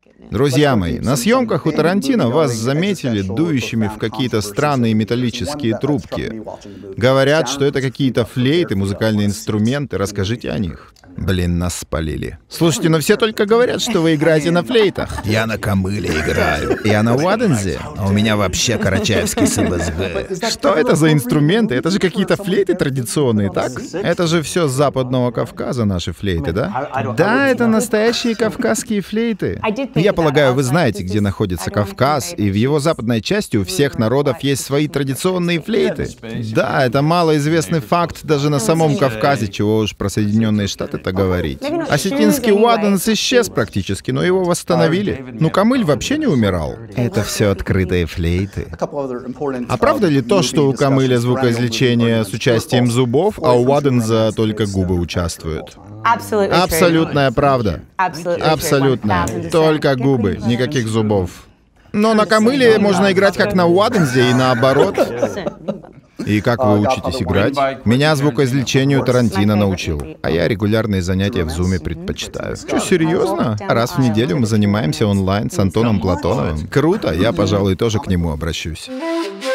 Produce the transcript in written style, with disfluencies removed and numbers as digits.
Друзья мои, на съемках у Тарантино вас заметили дующими в какие-то странные металлические трубки. Говорят, что это какие-то флейты, музыкальные инструменты. Расскажите о них. Блин, нас спалили. Слушайте, но все только говорят, что вы играете на флейтах. Я на камыле играю. Я на Уадензе. А у меня вообще карачаевский СБСГ. Что это за инструменты? Это же какие-то флейты традиционные, так? Это же все с Западного Кавказа, наши флейты, да? Да, это настоящие кавказские флейты. Я полагаю, вы знаете, где находится Кавказ, и в его западной части у всех народов есть свои традиционные флейты. Да, это малоизвестный факт даже на самом Кавказе, чего уж про Соединенные Штаты-то говорить. Осетинский Уаденс исчез практически, но его восстановили. Ну, камыль вообще не умирал. Это все открытые флейты. А правда ли то, что у камыля звукоизвлечение с участием зубов, а у Уаденза только губы участвуют? Абсолютная правда. Абсолютно. Только губы, никаких зубов. Но на камыле можно играть как на Уадензе и наоборот. И как вы учитесь играть? Меня звукоизвлечению Тарантино научил, а я регулярные занятия в Зуме предпочитаю. Что, серьезно? Раз в неделю мы занимаемся онлайн с Антоном Платоновым. Круто, я, пожалуй, тоже к нему обращусь.